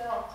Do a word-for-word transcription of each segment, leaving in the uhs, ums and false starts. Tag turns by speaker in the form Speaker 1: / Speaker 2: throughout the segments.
Speaker 1: volto.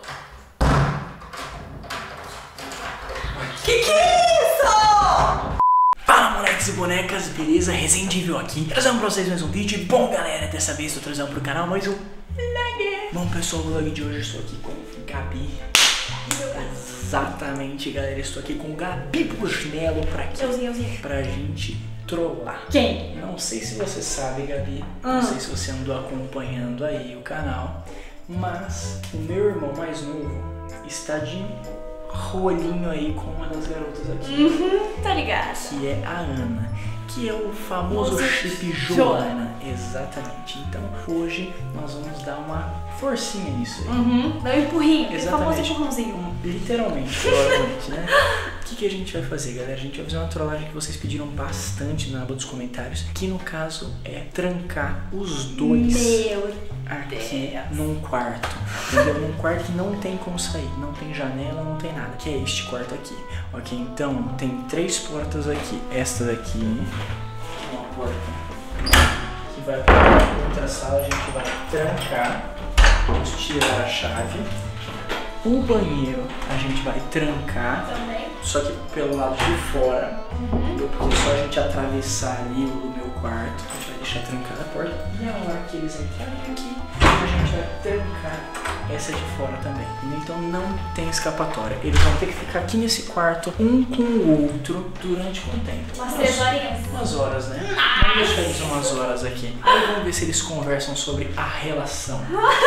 Speaker 2: Que que é isso? Fala, moleques e bonecas, beleza? Resendível aqui, trazendo pra vocês mais um vídeo. Bom, galera, dessa vez tô trazendo pro canal mais um vlog. Bom, pessoal, no vlog de hoje eu estou aqui com o Gabi. Exatamente, galera, estou aqui com o Gabi Busnello pra quê?
Speaker 1: Euzinho, euzinho.
Speaker 2: Pra gente trollar.
Speaker 1: Quem?
Speaker 2: Não sei se você sabe, Gabi,
Speaker 1: Hum.
Speaker 2: não sei se você andou acompanhando aí o canal, mas o meu irmão mais novo está de rolinho aí com uma das garotas aqui.
Speaker 1: Uhum, tá ligado.
Speaker 2: Que é a Ana, que é o famoso
Speaker 1: Moça
Speaker 2: chip Joana. Exatamente. Então hoje nós vamos dar uma forcinha nisso aí.
Speaker 1: Uhum, dá um empurrinho, aquele famoso
Speaker 2: Exatamente.
Speaker 1: empurrãozinho.
Speaker 2: Um- Literalmente, provavelmente, né? O que, que a gente vai fazer, galera? A gente vai fazer uma trollagem que vocês pediram bastante na aba dos comentários, que no caso é trancar os dois
Speaker 1: Meu
Speaker 2: aqui
Speaker 1: Deus.
Speaker 2: num quarto, entendeu? Num quarto que não tem como sair, não tem janela, não tem nada, que é este quarto aqui, ok? Então tem três portas aqui, esta daqui, uma porta que vai para outra sala, a gente vai trancar, vamos tirar a chave. O banheiro a gente vai trancar,
Speaker 1: Também.
Speaker 2: só que pelo lado de fora,
Speaker 1: Uhum.
Speaker 2: porque só a gente atravessar ali o meu quarto, a gente vai deixar trancada a porta, e a hora que eles entrarem aqui, a gente vai trancar essa de fora também. Então não tem escapatória. Eles vão ter que ficar aqui nesse quarto, um com o outro, durante quanto tempo?
Speaker 1: Umas três horinhas.
Speaker 2: Umas horas, né? Vamos deixar eles umas horas aqui. Aí vamos ver se eles conversam sobre a relação.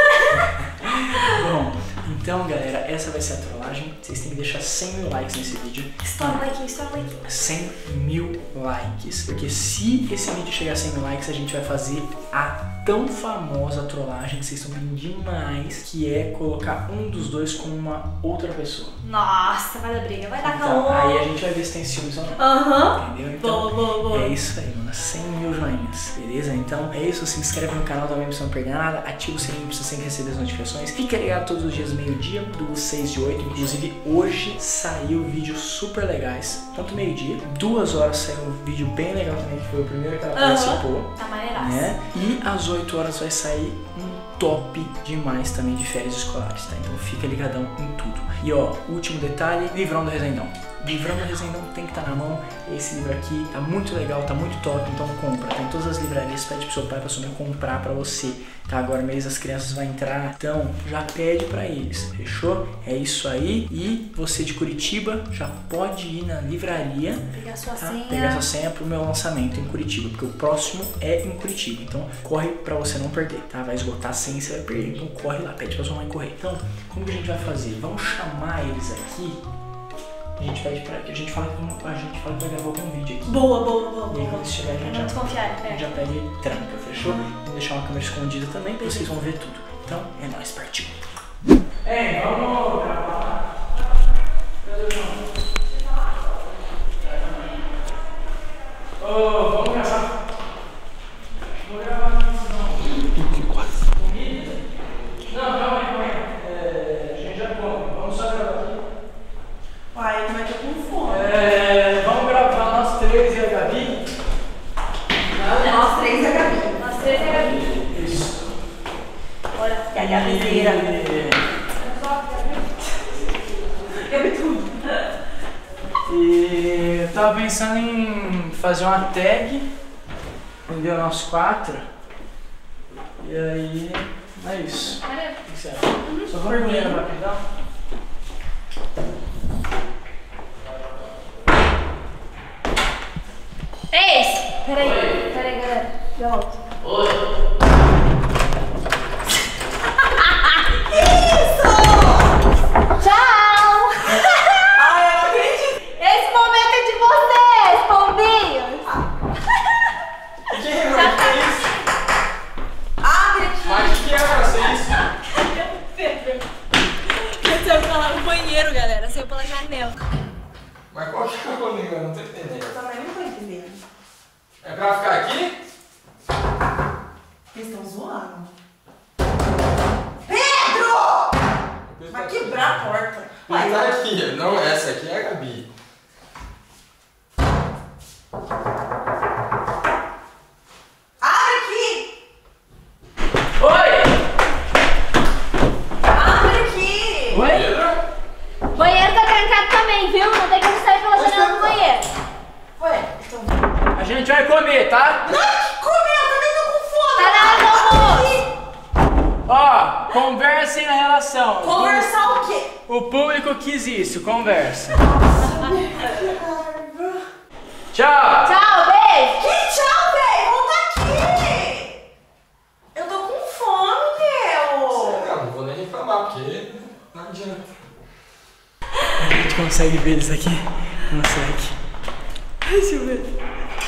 Speaker 2: Bom, então galera, essa vai ser a trollagem. Vocês têm que deixar cem mil likes nesse vídeo.
Speaker 1: Estoura o like, estoura o like.
Speaker 2: cem mil likes. Porque se esse vídeo chegar a cem mil likes, a gente vai fazer a tão famosa trollagem que vocês estão pedindo demais, que é colocar um dos dois com uma outra pessoa.
Speaker 1: Nossa, vai dar briga, vai dar
Speaker 2: Então,
Speaker 1: calor.
Speaker 2: aí a gente vai ver se tem ciúmes ou não.
Speaker 1: Aham.
Speaker 2: Entendeu? Então,
Speaker 1: Boa, boa, boa.
Speaker 2: é isso aí, mano. cem mil joinhas, beleza? Então é isso. Se inscreve no canal também pra você não perder nada. Ativa o sininho pra você sempre receber as notificações. Fica ligado todos os dias, meio-dia, do seis e oito. Inclusive, hoje saiu vídeos super legais. Tanto meio-dia, duas horas saiu um vídeo bem legal também, que foi o primeiro que ela
Speaker 1: Aham.
Speaker 2: participou.
Speaker 1: Tá maneiraço.
Speaker 2: Né? E às oito horas vai sair um top demais também de férias escolares, tá? Então fica ligadão em tudo. E ó, último detalhe, livrão do Resendão. Livrão do Resendão tem que estar na mão. Esse livro aqui tá muito legal, tá muito top, então compra. Tá em todas as livrarias, pede pro seu pai, pra sua mãe comprar pra você. Tá, agora mês das crianças vai entrar, então já pede pra eles, fechou? É isso aí. E você de Curitiba já pode ir na livraria,
Speaker 1: Pegar sua
Speaker 2: tá?
Speaker 1: senha.
Speaker 2: Pegar sua senha pro meu lançamento em Curitiba, porque o próximo é em Curitiba. Então corre pra você não perder, tá? Vai esgotar a senha e você vai perder. Então corre lá, pede pra sua mãe correr. Então, como que a gente vai fazer? Vamos chamar eles aqui. A gente pede pra que a gente fala que vamos- a gente fala que vai gravar algum vídeo aqui.
Speaker 1: Boa, boa, boa,
Speaker 2: E aí
Speaker 1: boa.
Speaker 2: quando eles chegarem a gente
Speaker 1: Não
Speaker 2: já,
Speaker 1: desconfiar,
Speaker 2: a gente
Speaker 1: é.
Speaker 2: já pega e tranca, fechou? Vou deixar uma câmera escondida também, pra vocês vão ver tudo. Então é nóis, partiu. É, vamos gravar. Cadê o João? Ô, vamos gravar. Vou gravar aqui, não. Comida? Não, calma aí, calma aí. É, a gente já come. Vamos só gravar aqui.
Speaker 3: Pai, mas eu tô com fome.
Speaker 2: É, vamos gravar nós três e a Gabi.
Speaker 3: Nós três e a Gabi.
Speaker 1: Nós três é a Gabi.
Speaker 2: Isso.
Speaker 1: Olha,
Speaker 3: E a Gabizeira. Gabi tudo.
Speaker 2: E eu tava pensando em fazer uma tag, entendeu? Nós quatro. E aí, é isso.
Speaker 1: Olha.
Speaker 2: O que você acha? Só vou mergulhar rapidão.
Speaker 1: É esse. Peraí, peraí, galera. Já volto.
Speaker 2: Oi.
Speaker 1: Tchau!
Speaker 3: Ai, eu não acredito.
Speaker 1: Esse momento é de vocês, pombinhos!
Speaker 2: Que é que é isso?
Speaker 3: Abre aqui.
Speaker 2: Mas que é pra ser isso?
Speaker 1: Eu saiu pra lá no banheiro, galera. Saiu pela janela.
Speaker 2: Mas qual que é o rolê? Eu não tô entendendo.
Speaker 3: Eu também não tô entendendo.
Speaker 2: É pra ficar aqui?
Speaker 3: Eles estão zoando. Pedro! Vai quebrar a porta.
Speaker 4: Mas
Speaker 3: Vai,
Speaker 4: tá
Speaker 3: vai.
Speaker 4: aqui, não, essa aqui é a Gabi.
Speaker 3: Abre aqui!
Speaker 2: Oi!
Speaker 3: Abre!
Speaker 2: comer, tá?
Speaker 3: Não, que comer, eu também tô com fome.
Speaker 1: Tá na hora do almoço.
Speaker 2: Ó, conversem na relação.
Speaker 3: Conversar o quê?
Speaker 2: O público quis isso, conversa.
Speaker 3: Que raiva.
Speaker 2: Tchau!
Speaker 1: Tchau, beijo.
Speaker 3: Que tchau, velho. Volta aqui. Eu tô com fome, meu.
Speaker 4: Não, não vou nem reclamar, porque não adianta.
Speaker 2: A gente consegue ver eles aqui? Consegue. Deixa eu ver.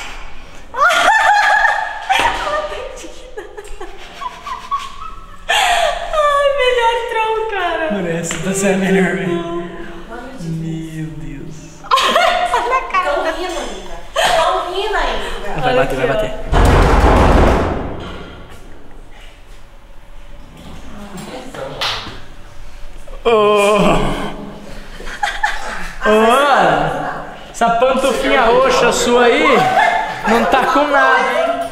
Speaker 1: Ai, melhor troll, cara.
Speaker 2: Por essa tá sendo melhor, velho. Meu Deus.
Speaker 3: Tão rindo ainda. Tão rindo ainda.
Speaker 2: Vai bater, vai bater. Oh. Oh. Essa pantufinha roxa sua aí não tá com nada, hein?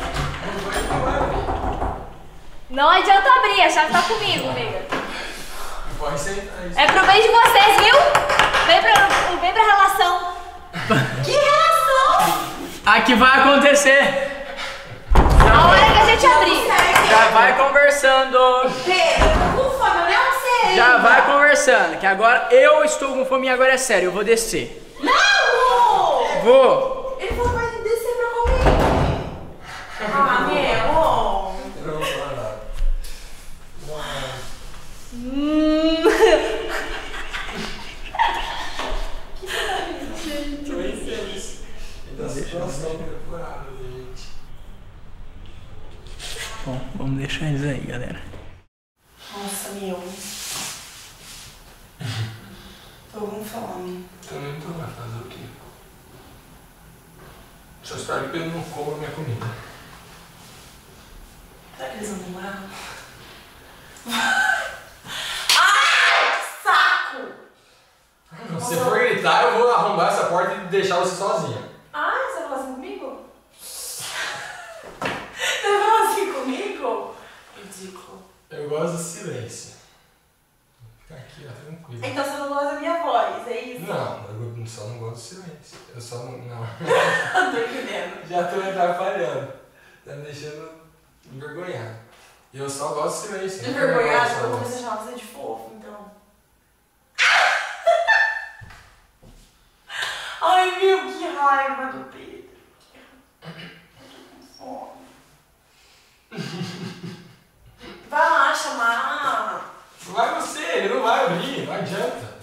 Speaker 1: Não adianta abrir, a chave tá comigo, amiga.
Speaker 4: Pode sentar isso.
Speaker 1: É pro bem de vocês, viu? Vem pra, vem pra relação.
Speaker 3: Que relação?
Speaker 2: A que vai acontecer.
Speaker 1: A hora que a gente abrir.
Speaker 2: Já vai conversando.
Speaker 3: Pedro, eu tô com fome, eu nem almocei.
Speaker 2: Já vai conversando. Que agora eu estou com fome e agora é sério, eu vou descer.
Speaker 3: Não!
Speaker 2: Vou.
Speaker 3: Ele falou pra ele descer pra comer. Ah, meu.
Speaker 4: Eu não vou falar nada.
Speaker 1: Hum.
Speaker 4: Tô infeliz. E da situação temporada, gente.
Speaker 2: Bom, vamos deixar eles aí, galera.
Speaker 3: Nossa, meu. Tô com fome.
Speaker 4: Também tô lá, fazer o quê? Só espero que ele não coma minha comida.
Speaker 3: Será que eles vão demorar? Ai, que saco!
Speaker 4: Se for gritar, eu vou arrombar essa porta e deixar você sozinha.
Speaker 3: Ai, você vai falar assim comigo? Você vai falar assim comigo? Ridículo.
Speaker 4: Eu gosto do silêncio. Fica aqui, ó, tranquilo.
Speaker 3: Então você não gosta da minha voz, é isso?
Speaker 4: Não, eu só não gosto do silêncio. Eu só não. Não.
Speaker 3: Tô entendendo.
Speaker 4: Já tô me atrapalhando. Tá me deixando envergonhado. E eu só gosto do silêncio.
Speaker 3: Envergonhado,
Speaker 4: Eu
Speaker 3: eu
Speaker 4: gosto.
Speaker 3: comecei a chamar você de fofo, então. Ai, meu, que raiva do Pedro. Eu tô com fome. Vai lá chamar.
Speaker 4: Vai você, ele não vai abrir, não adianta.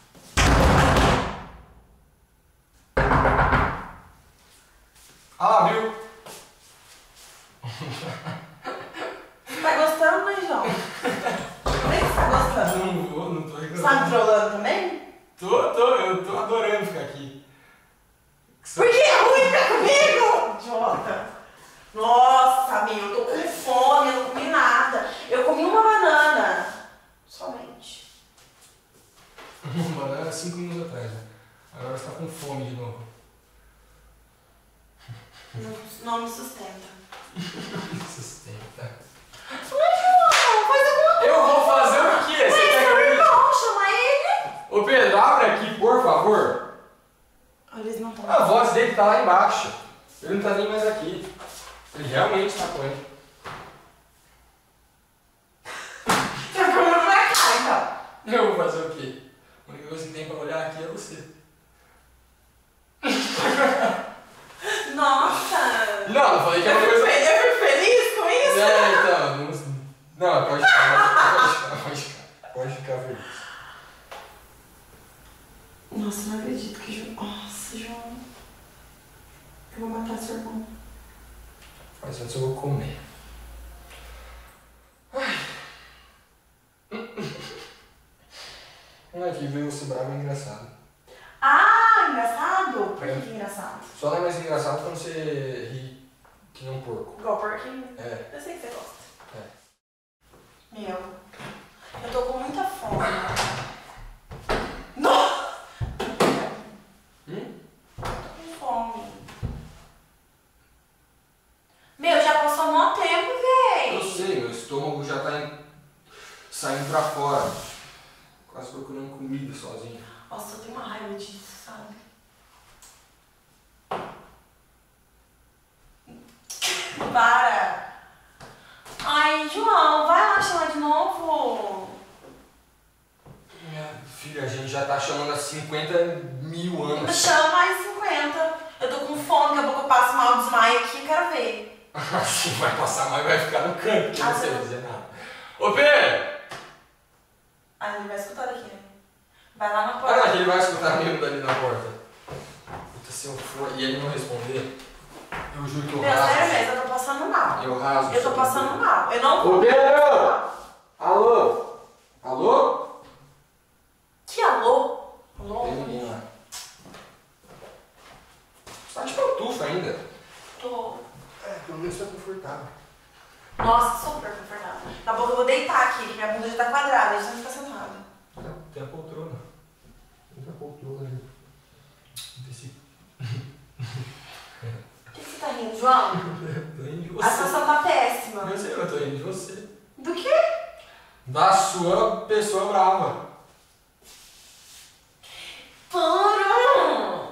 Speaker 4: Ah lá, viu?
Speaker 3: Tá gostando, mas não? Como é que você tá gostando?
Speaker 4: Não vou, não tô
Speaker 3: Você tá me
Speaker 4: reclamando.
Speaker 3: trollando também?
Speaker 4: Tô, tô, eu tô adorando ficar aqui.
Speaker 3: Porque é ruim ficar comigo, idiota. Nossa, meu, eu tô com fome, eu não comi nada. Eu comi uma banana. Somente.
Speaker 4: Uma banana cinco minutos atrás, né? Agora você tá com fome de novo.
Speaker 3: Não, não me sustenta.
Speaker 4: Sustenta.
Speaker 3: Mas, João, faz alguma coisa.
Speaker 4: Eu vou fazer o quê? Você
Speaker 3: Mas
Speaker 4: quer que
Speaker 3: seu
Speaker 4: eu grite?
Speaker 3: irmão, chama ele.
Speaker 4: Ô Pedro, abre aqui, por favor.
Speaker 3: Eles não estão.
Speaker 4: A voz dele tá lá embaixo. Ele não tá nem mais aqui. Ele realmente tá com ele.
Speaker 3: Você vai comer pra cá, então.
Speaker 4: Eu vou fazer o quê? A única coisa que tem pra olhar aqui é você.
Speaker 3: Nossa.
Speaker 4: Não, eu falei que é
Speaker 3: Eu
Speaker 4: uma
Speaker 3: fico,
Speaker 4: coisa.
Speaker 3: fe- eu fico feliz com isso?
Speaker 4: É, então. Não, não pode ficar, pode ficar, pode ficar. Pode ficar feliz.
Speaker 3: Nossa, não acredito que João. Nossa, João. Eu vou matar seu irmão.
Speaker 4: Mas antes eu vou comer. Ai. Não é que ver você bravo é engraçado.
Speaker 3: Ah, engraçado? Por que que é engraçado?
Speaker 4: Só não é mais engraçado quando você ri que nem um porco.
Speaker 3: Igual porquinho?
Speaker 4: É.
Speaker 3: Eu sei que você gosta.
Speaker 4: É.
Speaker 3: Meu, eu tô com muita fome. Nossa!
Speaker 4: Hum?
Speaker 3: Tô com fome. Meu, já passou um mó tempo, véi.
Speaker 4: Eu sei, meu estômago já tá em- saindo pra fora. Quase procurando comida sozinho.
Speaker 3: Nossa, eu tenho uma raiva disso, sabe? Para! Ai, João, vai lá chamar de novo.
Speaker 4: Minha filha, a gente já tá chamando há cinquenta mil
Speaker 3: Me
Speaker 4: anos.
Speaker 3: chama mais cinquenta. Eu tô com fome, daqui a pouco eu passo mal, desmaio aqui e quero ver.
Speaker 4: Assim vai passar mal e vai ficar no canto, que
Speaker 3: Ah,
Speaker 4: não sei
Speaker 3: tá.
Speaker 4: dizer nada. Ô, Pedro!
Speaker 3: Ah, ele vai escutar daqui, né? Vai lá na
Speaker 4: Ah,
Speaker 3: porta.
Speaker 4: não, ele vai escutar mesmo dali na porta. Puta, se eu for e ele não responder, eu juro que eu
Speaker 3: Meu,
Speaker 4: rasgo.
Speaker 3: sério mesmo, eu tô passando mal.
Speaker 4: Eu rasgo.
Speaker 3: Eu tô passando mal. Eu não
Speaker 4: Ô,
Speaker 3: vou.
Speaker 4: Pedro! Alô? Alô?
Speaker 3: Que alô? Alô?
Speaker 4: Tem ninguém lá. Você tá de pantufa ainda?
Speaker 3: Tô.
Speaker 4: É, pelo menos tá confortável.
Speaker 3: Nossa, super confortável. Daqui a pouco eu vou deitar aqui, que minha bunda já tá quadrada, já não fica sentada.
Speaker 4: Não, tem a poltrona. Tem a poltrona ali. Desse...
Speaker 3: Por que você tá rindo, João?
Speaker 4: Tô indo de
Speaker 3: A
Speaker 4: você.
Speaker 3: situação tá péssima.
Speaker 4: Eu sei, eu tô indo de você.
Speaker 3: Do quê?
Speaker 4: Da sua pessoa brava.
Speaker 3: Para!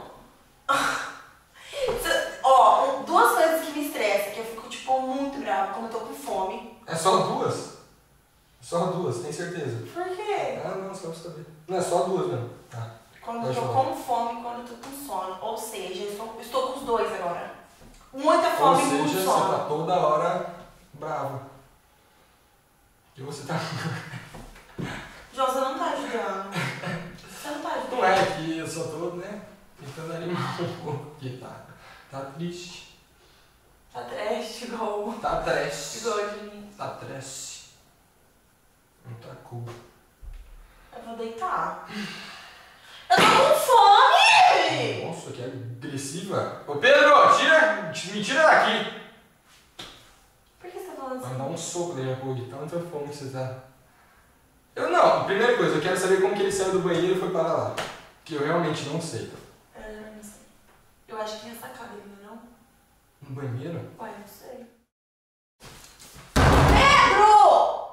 Speaker 3: Ó, um- duas coisas que me estressam, que eu fico, tipo, muito brava quando eu tô com fome.
Speaker 4: É só duas? Só duas, tem certeza?
Speaker 3: Por quê?
Speaker 4: Ah, não, só pra saber. Não, é só duas mesmo. Tá.
Speaker 3: Quando eu
Speaker 4: Pode
Speaker 3: tô
Speaker 4: falar.
Speaker 3: com fome e quando eu tô com sono. Ou seja, eu estou, estou com os dois agora. Muita
Speaker 4: Ou
Speaker 3: fome e
Speaker 4: seja,
Speaker 3: muito
Speaker 4: você
Speaker 3: sono.
Speaker 4: tá toda hora brava. E você tá...
Speaker 3: João, você não tá ajudando. Você não tá ajudando.
Speaker 4: Não é que eu só tô, né, tentando animar um pouco, porque tá, tá triste.
Speaker 3: Tá trash, igual.
Speaker 4: Tá triste.
Speaker 3: Igual de mim.
Speaker 4: Tá triste. Não tá cool.
Speaker 3: Eu vou deitar. Eu tô com fome!
Speaker 4: Nossa, que agressiva. Ô Pedro, tira, me tira daqui.
Speaker 3: Por que você tá falando
Speaker 4: Vai
Speaker 3: assim?
Speaker 4: dar um soco na minha boca de tanta fome que você tá. Eu não, primeira coisa, eu quero saber como que ele saiu do banheiro e foi parar lá. Que eu realmente não sei.
Speaker 3: Eu não sei. Eu acho que é sacada ainda, não?
Speaker 4: No banheiro?
Speaker 3: Ué, não sei. Pedro!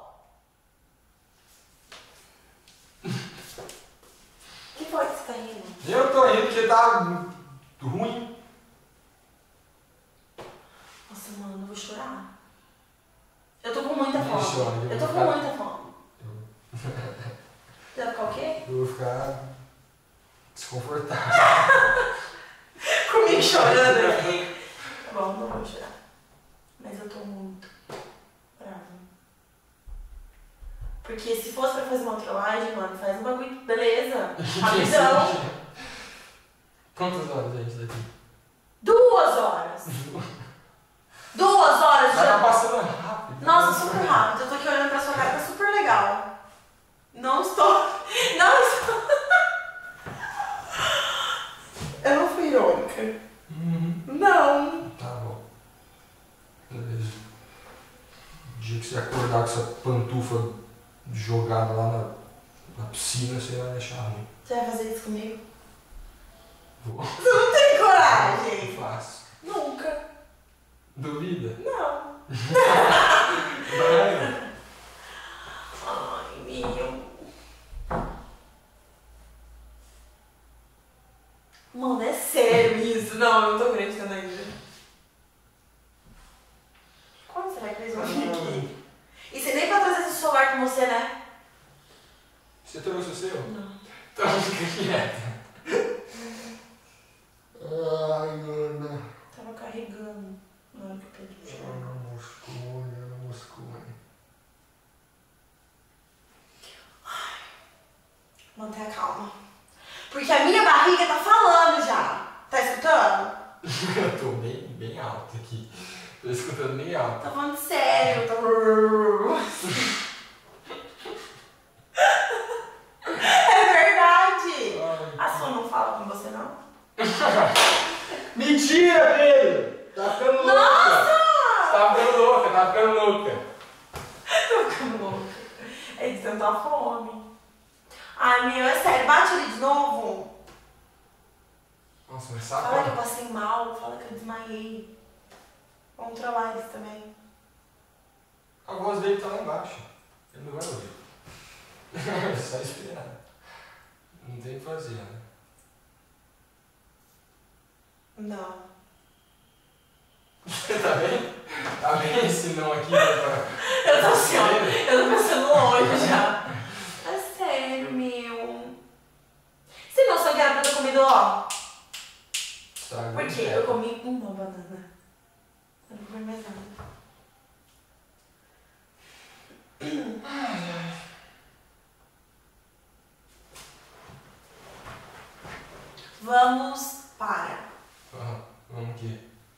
Speaker 3: O que foi que você tá rindo?
Speaker 4: Eu tô indo porque tá ruim.
Speaker 3: Nossa, mano, eu vou chorar. Eu tô com muita
Speaker 4: Nem
Speaker 3: fome.
Speaker 4: chora, eu
Speaker 3: Eu tô
Speaker 4: vou
Speaker 3: com
Speaker 4: ficar-
Speaker 3: muita fome. Você vai ficar o quê?
Speaker 4: Eu vou ficar desconfortável.
Speaker 3: Comigo chorando aqui. Tá bom, não vou chorar. Mas eu tô muito brava. Porque se fosse pra fazer uma trollagem, mano, faz um bagulho, beleza. Rapidão.
Speaker 4: Quantas horas a gente daqui?
Speaker 3: Duas horas. Duas horas
Speaker 4: Mas tá
Speaker 3: já.
Speaker 4: passando rápido.
Speaker 3: Nossa, super rápido. Eu tô aqui olhando pra sua cara, tá super legal. Não estou. Não estou. Eu não fui irônica.
Speaker 4: Uhum.
Speaker 3: Não.
Speaker 4: Tá bom. Beleza. O dia que você acordar com essa pantufa jogada lá na, na piscina, você vai achar ruim.
Speaker 3: Você vai fazer isso comigo?
Speaker 4: Vou.
Speaker 3: Você não tem coragem.
Speaker 4: Eu faço.
Speaker 3: Nunca.
Speaker 4: Duvida?
Speaker 3: Não.
Speaker 4: Vai.
Speaker 3: Ai, meu. Mano, é sério isso? Não, eu não tô acreditando ainda. Quando será que eles vão vir aqui? E você nem vai trazer esse celular com você, né?
Speaker 4: Você trouxe o seu?
Speaker 3: Não.
Speaker 4: Então fica quieta. Ai, Ana.
Speaker 3: Tava carregando na hora que eu perdi.
Speaker 4: Ana Moscou, Ana Moscou.
Speaker 3: Manter a calma. Porque a minha barriga tá falando já. Tá escutando?
Speaker 4: Eu tô bem, bem alto aqui. Tô escutando bem alto.
Speaker 3: Tá falando sério. Tá... É verdade. A sua não fala com você, não?
Speaker 4: Mentira, Pedro! Tá ficando louca!
Speaker 3: Nossa!
Speaker 4: Tá ficando louca, tá ficando louca.
Speaker 3: Tô ficando louca. É de tanta fome. Ai, meu, é sério. Bate ali de novo.
Speaker 4: Nossa, mas
Speaker 3: Fala que eu
Speaker 4: sabe?
Speaker 3: passei mal. Fala que eu desmaiei. Vamos trollar eles também.
Speaker 4: A voz dele tá lá embaixo. Ele não vai ouvir. É só esperar. Não tem o que fazer, né?
Speaker 3: Não.
Speaker 4: Tá bem? Tá bem esse não aqui? Pra...
Speaker 3: Eu tô assim, ó. Eu tô pensando longe já. É sério, meu. Você tem noção que era pra ter comido, ó?
Speaker 4: Estragou.
Speaker 3: Por quê? Eu comi uma banana. Eu não comi mais nada. Vamos para.
Speaker 4: Ah, vamos o quê?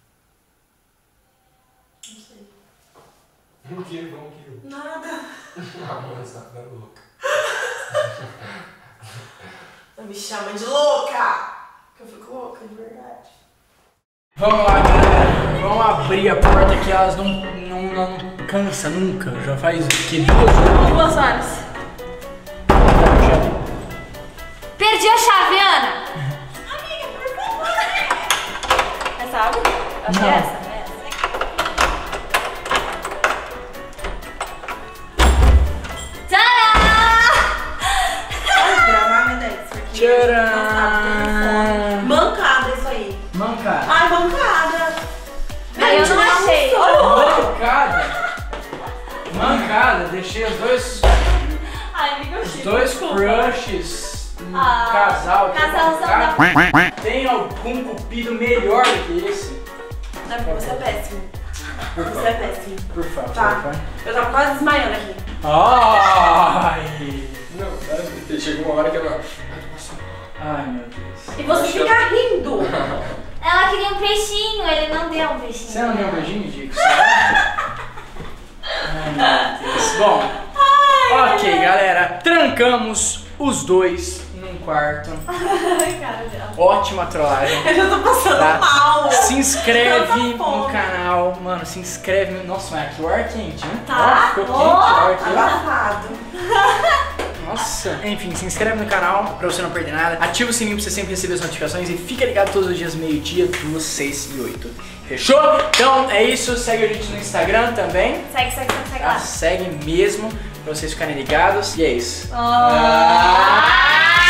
Speaker 3: Não sei.
Speaker 4: O quê? Vamos o quê?
Speaker 3: Nada.
Speaker 4: Ah, mãe, você tá ficando louca.
Speaker 3: Não me chama de louca. Que eu fico louca, de verdade.
Speaker 2: Vamos lá, galera. Vamos abrir a porta que elas não, não, não cansa nunca. Já faz o quê? Duas horas?
Speaker 1: Duas horas. Perdi a chave, Ana.
Speaker 3: Amiga, por favor.
Speaker 1: É, sabe? Acho que é
Speaker 2: Não.
Speaker 1: essa. É essa.
Speaker 3: Vai gravar, me dá isso aqui.
Speaker 2: Tcharam!
Speaker 3: Mancada isso aí.
Speaker 2: Mancada.
Speaker 3: Ai, mancada.
Speaker 1: Ai, eu não achei.
Speaker 2: Mancada. Mancada. Deixei os dois,
Speaker 1: Ai, amiga,
Speaker 2: os dois crushes. Um
Speaker 1: Ah,
Speaker 2: casal. que
Speaker 1: casalzão
Speaker 2: mancada. Tem algum cupido melhor do que esse?
Speaker 3: Não, porque você é péssimo.
Speaker 2: Por
Speaker 3: Você
Speaker 2: favor.
Speaker 3: é péssimo.
Speaker 2: Por favor.
Speaker 3: Tá.
Speaker 2: vai.
Speaker 3: Eu tava quase desmaiando aqui.
Speaker 2: Ai.
Speaker 4: Não, chegou uma hora que ela...
Speaker 2: Ai, meu Deus.
Speaker 3: E você fica rindo.
Speaker 1: Ela queria um peixinho, ele não deu um peixinho.
Speaker 2: Você não deu um beijinho, Dico? Ai, meu Deus. Bom, ok, galera. Trancamos os dois num quarto.
Speaker 1: Ai, cara dela.
Speaker 2: Ótima trollagem.
Speaker 3: Eu já tô passando
Speaker 2: Tá.
Speaker 3: mal.
Speaker 2: Se inscreve
Speaker 3: Tanta
Speaker 2: no
Speaker 3: fome.
Speaker 2: canal. Mano, se inscreve. no- Nossa, mas aqui o ar quente, hein?
Speaker 3: Tá.
Speaker 2: Ó, ficou quente o ar aqui. ó.
Speaker 3: Abafado.
Speaker 2: Nossa. Enfim, se inscreve no canal pra você não perder nada. Ativa o sininho pra você sempre receber as notificações. E fica ligado todos os dias, meio-dia, duas, seis e oito. Fechou? Então é isso. Segue a gente no Instagram também.
Speaker 1: Segue, segue, segue, segue
Speaker 2: Tá?
Speaker 1: lá.
Speaker 2: Segue mesmo pra vocês ficarem ligados. E é isso.
Speaker 1: Ah!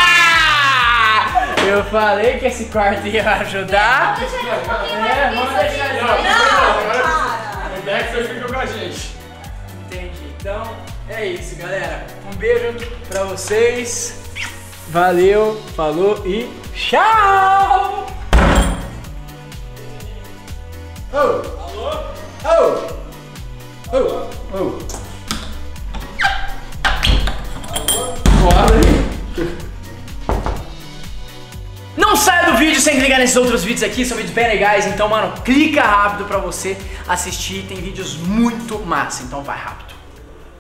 Speaker 2: Eu falei que esse quarto ia ajudar.
Speaker 1: Deixa ele um pouquinho
Speaker 2: É,
Speaker 1: mais
Speaker 2: vamos
Speaker 1: aqui,
Speaker 2: deixar ele.
Speaker 1: só que-
Speaker 3: Não, para.
Speaker 4: A ideia é que você fica com a gente.
Speaker 2: Entendi. Então é isso, galera. Um beijo pra vocês. Valeu, falou e tchau! Oh!
Speaker 4: Alô?
Speaker 2: Oh! Oh! Oh! Bora aí! Não saia do vídeo sem clicar nesses outros vídeos aqui, são vídeos bem legais, então, mano, clica rápido pra você assistir, tem vídeos muito massa, então vai rápido.